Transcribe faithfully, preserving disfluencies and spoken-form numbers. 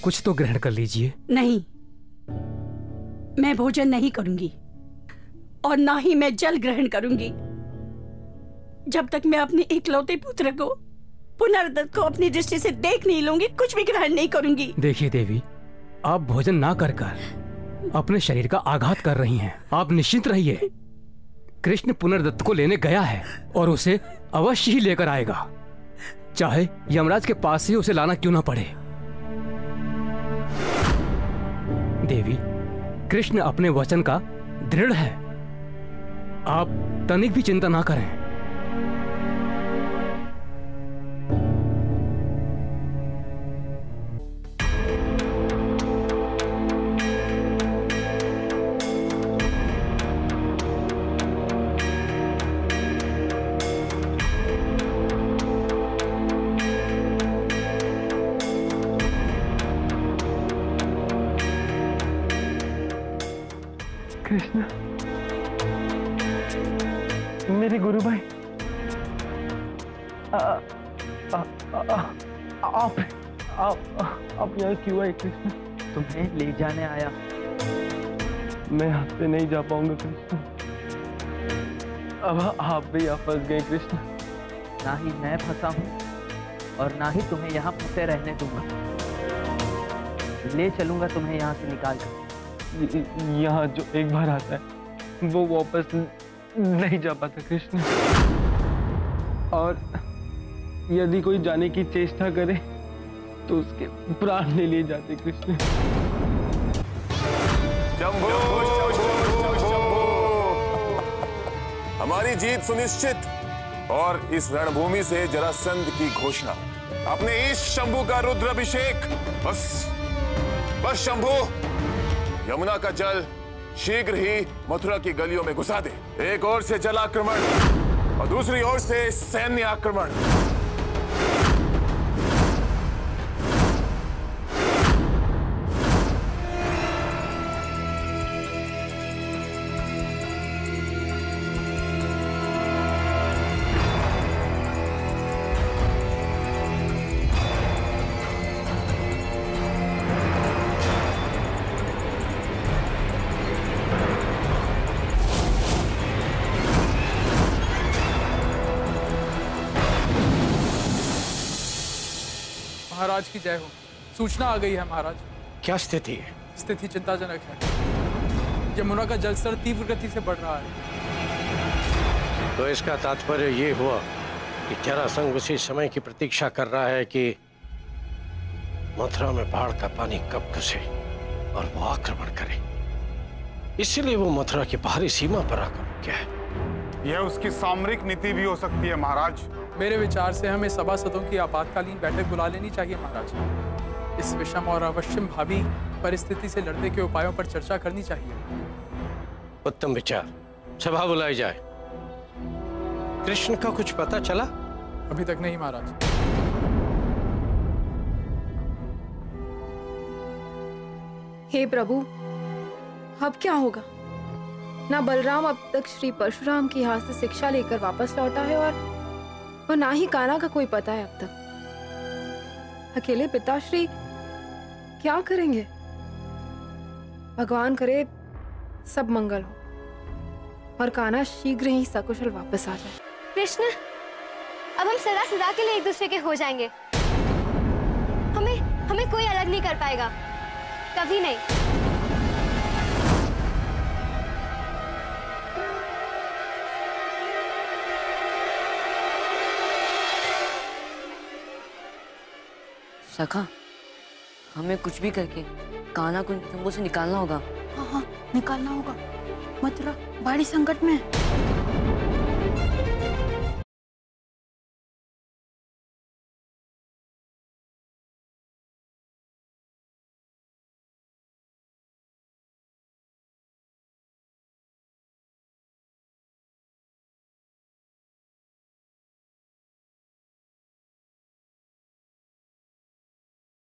कुछ तो ग्रहण कर लीजिए। नहीं, मैं भोजन नहीं करूंगी और ना ही मैं जल ग्रहण करूंगी जब तक मैं अपने इकलौते पुत्र को, पुनर्दत्त को अपनी दृष्टि से देख नहीं लूंगी। कुछ भी ग्रहण नहीं करूंगी। देखिए देवी, आप भोजन ना कर कर अपने शरीर का आघात कर रही हैं। आप निश्चिंत रहिए, कृष्ण पुनर्दत्त को लेने गया है और उसे अवश्य ही लेकर आएगा, चाहे यमराज के पास ही उसे लाना क्यों ना पड़े। देवी, कृष्ण अपने वचन का दृढ़ है, आप तनिक भी चिंता ना करें। कृष्ण, मेरे गुरु भाई, आ, आ, आ, आ, आप आप आप यहाँ क्यों आए कृष्ण? तुम्हें ले जाने आया। मैं आपसे नहीं जा पाऊंगा कृष्ण। अब आप भी यहाँ फंस गए कृष्ण। ना ही मैं फंसा हूँ और ना ही तुम्हें यहाँ फंसे रहने दूंगा। ले चलूंगा तुम्हें यहाँ से निकाल कर। यहाँ जो एक बार आता है वो वापस नहीं जा पाता कृष्ण, और यदि कोई जाने की चेष्टा करे तो उसके प्राण ले लिए जाते कृष्ण। शंभू, हमारी जीत सुनिश्चित और इस रणभूमि से जरासंध की घोषणा। अपने इस शंभू का रुद्राभिषेक। बस बस शंभू, यमुना का जल शीघ्र ही मथुरा की गलियों में घुसा दे। एक ओर से जल आक्रमण और दूसरी ओर से सैन्य आक्रमण। महाराज की जय हो। सूचना आ गई है महाराज। क्या स्थिति है? स्थिति चिंताजनक है। यमुना का जलस्तर तीव्र गति से बढ़ रहा है। तो इसका तात्पर्य ये हुआ कि जरासंध उसी समय की प्रतीक्षा कर रहा है कि मथुरा में बाढ़ का पानी कब घुसे और वो आक्रमण करे। इसीलिए वो मथुरा की बाहरी सीमा पर आकर रुक गया है। यह उसकी सामरिक नीति भी हो सकती है महाराज। मेरे विचार से हमें सभासदों की आपातकालीन बैठक बुला लेनी चाहिए महाराज। इस विषम और अवश्यम भावी परिस्थिति से लड़ने के उपायों पर चर्चा करनी चाहिए। उत्तम विचार। सभा बुलाई जाए। कृष्ण का कुछ पता चला? अभी तक नहीं महाराज। हे प्रभु, अब क्या होगा? ना बलराम अब तक श्री परशुराम के यहाँ से शिक्षा लेकर वापस लौटा है और और ना ही कान्हा का कोई पता है अब तक। अकेले पिताश्री क्या करेंगे? भगवान करे सब मंगल हो और कान्हा शीघ्र ही सकुशल वापस आ जाए। कृष्ण, अब हम सदा सदा के लिए एक दूसरे के हो जाएंगे। हमें हमें कोई अलग नहीं कर पाएगा, कभी नहीं। सखा, हमें कुछ भी करके कान्हा को शंभू से निकालना होगा। हाँ हाँ, निकालना होगा। मथुरा बड़ी संकट में है।